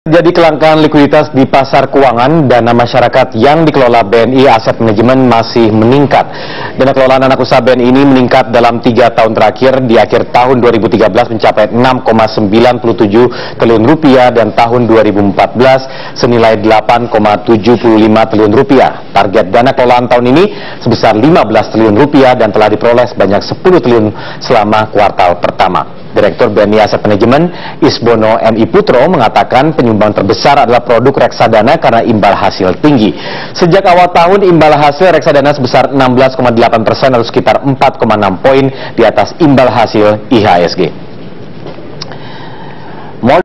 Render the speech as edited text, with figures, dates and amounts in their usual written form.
Jadi kelangkaan likuiditas di pasar keuangan, dana masyarakat yang dikelola BNI Asset Management masih meningkat. Dana kelolaan anak usaha BNI ini meningkat dalam 3 tahun terakhir. Di akhir tahun 2013 mencapai 6,97 triliun rupiah dan tahun 2014 senilai 8,75 triliun rupiah. Target dana kelolaan tahun ini sebesar 15 triliun rupiah dan telah diperoleh sebanyak 10 triliun selama kuartal pertama. Direktur BNI Asset Management Isbono MI Putro mengatakan penyumbang terbesar adalah produk reksadana karena imbal hasil tinggi. Sejak awal tahun imbal hasil reksadana sebesar 16,8% atau sekitar 4,6 poin di atas imbal hasil IHSG.